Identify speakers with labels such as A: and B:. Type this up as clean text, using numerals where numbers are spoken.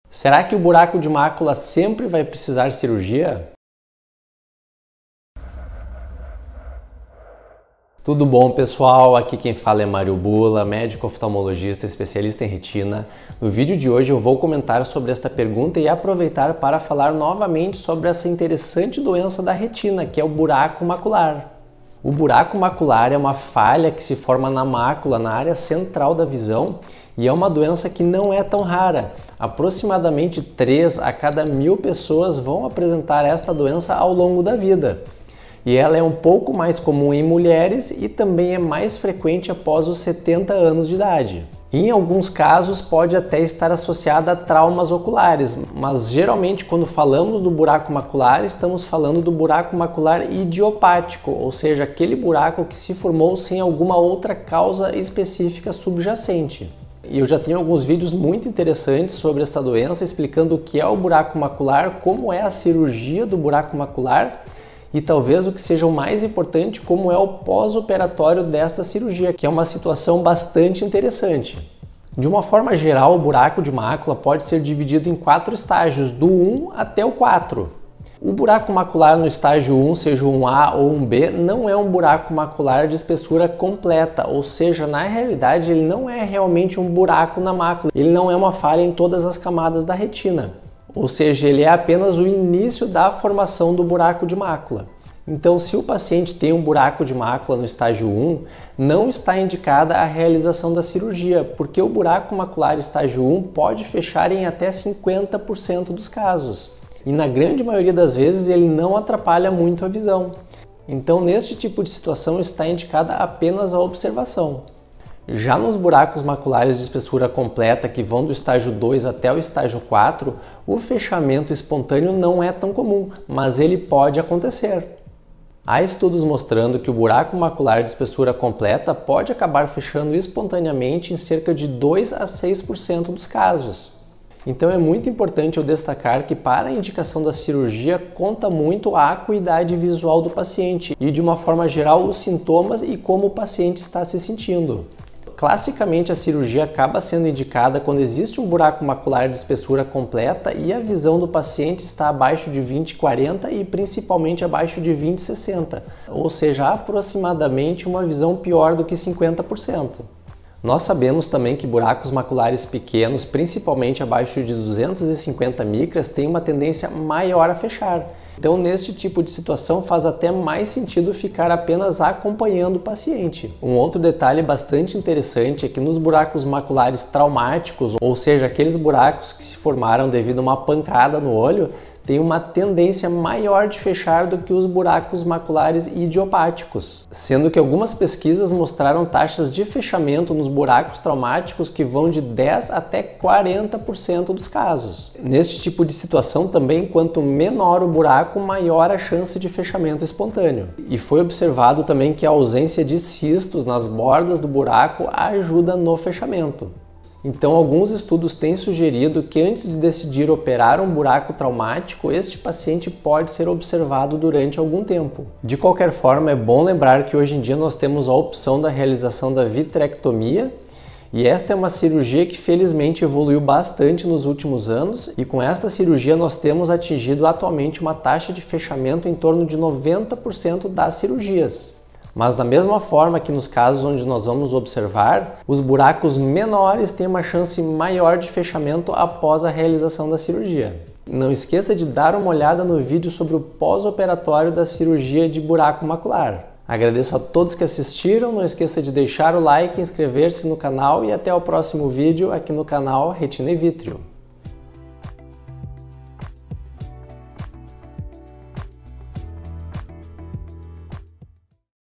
A: Será que o buraco de mácula sempre vai precisar de cirurgia? Tudo bom, pessoal? Aqui quem fala é Mário Bula, médico oftalmologista especialista em retina. No vídeo de hoje eu vou comentar sobre esta pergunta e aproveitar para falar novamente sobre essa interessante doença da retina, que é o buraco macular. O buraco macular é uma falha que se forma na mácula, na área central da visão, e é uma doença que não é tão rara. Aproximadamente 3 a cada 1000 pessoas vão apresentar esta doença ao longo da vida. E ela é um pouco mais comum em mulheres e também é mais frequente após os 70 anos de idade. Em alguns casos pode até estar associada a traumas oculares, mas geralmente quando falamos do buraco macular, estamos falando do buraco macular idiopático, ou seja, aquele buraco que se formou sem alguma outra causa específica subjacente. E eu já tenho alguns vídeos muito interessantes sobre essa doença, explicando o que é o buraco macular, como é a cirurgia do buraco macular e talvez o que seja o mais importante, como é o pós-operatório desta cirurgia, que é uma situação bastante interessante. De uma forma geral, o buraco de mácula pode ser dividido em 4 estágios, do 1 até o 4. O buraco macular no estágio 1, seja um A ou um B, não é um buraco macular de espessura completa, ou seja, na realidade ele não é realmente um buraco na mácula, ele não é uma falha em todas as camadas da retina. Ou seja, ele é apenas o início da formação do buraco de mácula. Então, se o paciente tem um buraco de mácula no estágio 1, não está indicada a realização da cirurgia, porque o buraco macular estágio 1 pode fechar em até 50% dos casos. E na grande maioria das vezes ele não atrapalha muito a visão. Então, neste tipo de situação está indicada apenas a observação. Já nos buracos maculares de espessura completa, que vão do estágio 2 até o estágio 4, o fechamento espontâneo não é tão comum, mas ele pode acontecer. Há estudos mostrando que o buraco macular de espessura completa pode acabar fechando espontaneamente em cerca de 2 a 6% dos casos. Então é muito importante eu destacar que para a indicação da cirurgia conta muito a acuidade visual do paciente e, de uma forma geral, os sintomas e como o paciente está se sentindo. Classicamente, a cirurgia acaba sendo indicada quando existe um buraco macular de espessura completa e a visão do paciente está abaixo de 20/40 e principalmente abaixo de 20/60, ou seja, aproximadamente uma visão pior do que 50%. Nós sabemos também que buracos maculares pequenos, principalmente abaixo de 250 micras, têm uma tendência maior a fechar. Então, neste tipo de situação, faz até mais sentido ficar apenas acompanhando o paciente. Um outro detalhe bastante interessante é que nos buracos maculares traumáticos, ou seja, aqueles buracos que se formaram devido a uma pancada no olho, tem uma tendência maior de fechar do que os buracos maculares idiopáticos, sendo que algumas pesquisas mostraram taxas de fechamento nos buracos traumáticos que vão de 10 até 40% dos casos. Neste tipo de situação também, quanto menor o buraco, maior a chance de fechamento espontâneo. E foi observado também que a ausência de cistos nas bordas do buraco ajuda no fechamento. Então, alguns estudos têm sugerido que antes de decidir operar um buraco traumático, este paciente pode ser observado durante algum tempo. De qualquer forma, é bom lembrar que hoje em dia nós temos a opção da realização da vitrectomia, e esta é uma cirurgia que felizmente evoluiu bastante nos últimos anos, e com esta cirurgia nós temos atingido atualmente uma taxa de fechamento em torno de 90% das cirurgias. Mas da mesma forma que nos casos onde nós vamos observar, os buracos menores têm uma chance maior de fechamento após a realização da cirurgia. Não esqueça de dar uma olhada no vídeo sobre o pós-operatório da cirurgia de buraco macular. Agradeço a todos que assistiram, não esqueça de deixar o like, inscrever-se no canal e até o próximo vídeo aqui no canal Retina e Vítreo.